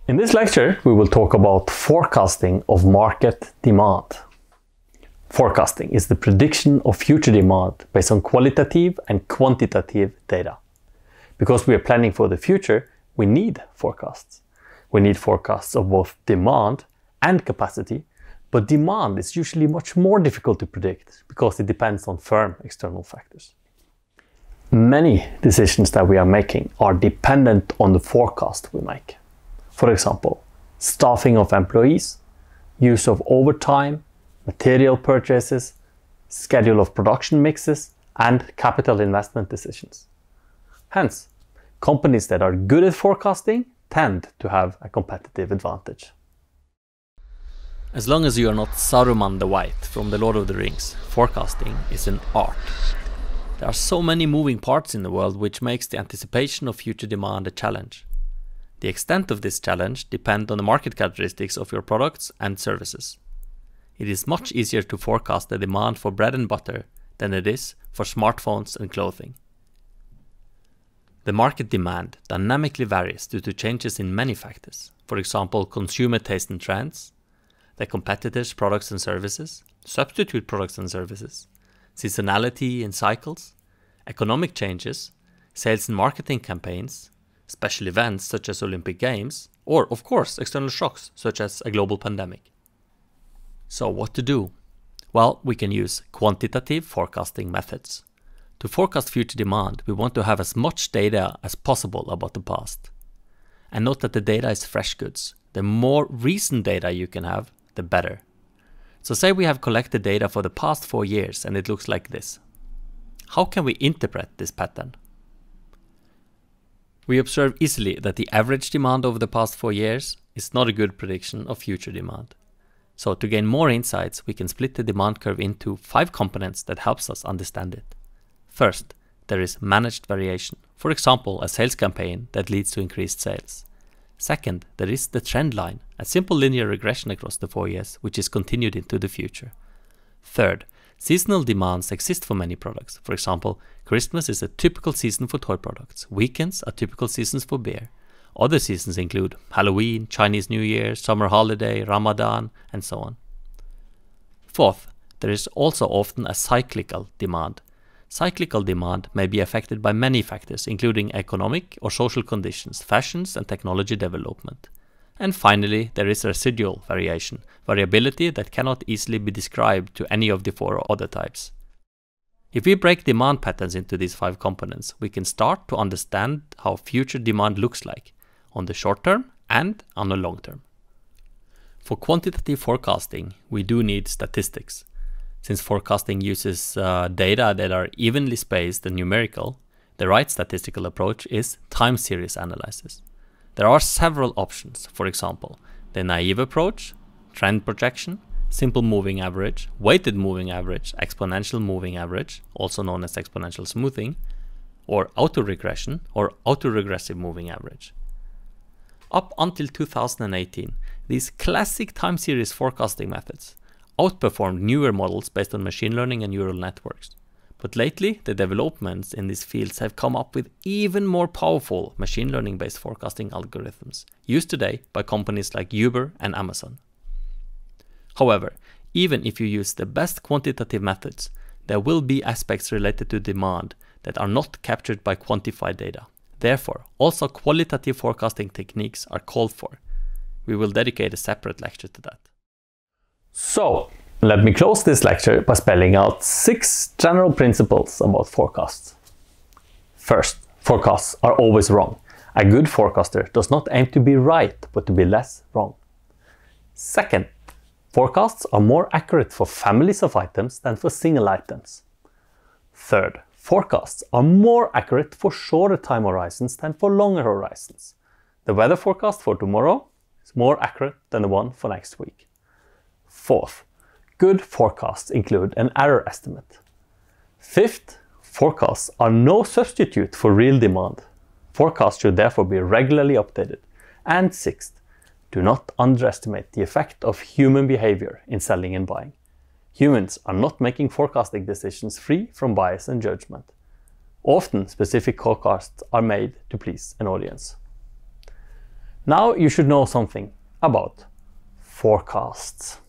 In this lecture, we will talk about forecasting of market demand. Forecasting is the prediction of future demand based on qualitative and quantitative data. Because we are planning for the future, we need forecasts. We need forecasts of both demand and capacity, but demand is usually much more difficult to predict because it depends on firm external factors. Many decisions that we are making are dependent on the forecast we make. For example, staffing of employees, use of overtime, material purchases, schedule of production mixes, and capital investment decisions. Hence, companies that are good at forecasting tend to have a competitive advantage. As long as you are not Saruman the White from The Lord of the Rings, forecasting is an art. There are so many moving parts in the world which makes the anticipation of future demand a challenge. The extent of this challenge depends on the market characteristics of your products and services. It is much easier to forecast the demand for bread and butter than it is for smartphones and clothing. The market demand dynamically varies due to changes in many factors, for example, consumer taste and trends, the competitors' products and services, substitute products and services, seasonality and cycles, economic changes, sales and marketing campaigns, special events such as Olympic Games, or of course external shocks such as a global pandemic. So what to do? Well, we can use quantitative forecasting methods. To forecast future demand, we want to have as much data as possible about the past. And note that the data is fresh goods. The more recent data you can have, the better. So say we have collected data for the past 4 years and it looks like this. How can we interpret this pattern? We observe easily that the average demand over the past 4 years is not a good prediction of future demand. So to gain more insights, we can split the demand curve into 5 components that helps us understand it. First, there is managed variation, for example, a sales campaign that leads to increased sales. Second, there is the trend line, a simple linear regression across the 4 years, which is continued into the future. Third, seasonal demands exist for many products. For example, Christmas is a typical season for toy products. Weekends are typical seasons for beer. Other seasons include Halloween, Chinese New Year, summer holiday, Ramadan, and so on. Fourth, there is also often a cyclical demand. Cyclical demand may be affected by many factors, including economic or social conditions, fashions, and technology development. And finally, there is residual variability that cannot easily be described to any of the 4 other types. If we break demand patterns into these 5 components, we can start to understand how future demand looks like on the short term and on the long term. For quantitative forecasting, we do need statistics. Since forecasting uses data that are evenly spaced and numerical, the right statistical approach is time series analysis. There are several options, for example, the naive approach, trend projection, simple moving average, weighted moving average, exponential moving average, also known as exponential smoothing, or autoregression or autoregressive moving average. Up until 2018, these classic time series forecasting methods outperformed newer models based on machine learning and neural networks. But lately, the developments in these fields have come up with even more powerful machine learning-based forecasting algorithms, used today by companies like Uber and Amazon. However, even if you use the best quantitative methods, there will be aspects related to demand that are not captured by quantified data. Therefore, also qualitative forecasting techniques are called for. We will dedicate a separate lecture to that. So, let me close this lecture by spelling out 6 general principles about forecasts. First, forecasts are always wrong. A good forecaster does not aim to be right, but to be less wrong. Second, forecasts are more accurate for families of items than for single items. Third, forecasts are more accurate for shorter time horizons than for longer horizons. The weather forecast for tomorrow is more accurate than the one for next week. Fourth, good forecasts include an error estimate. Fifth, forecasts are no substitute for real demand. Forecasts should therefore be regularly updated. And sixth, do not underestimate the effect of human behavior in selling and buying. Humans are not making forecasting decisions free from bias and judgment. Often, specific forecasts are made to please an audience. Now you should know something about forecasts.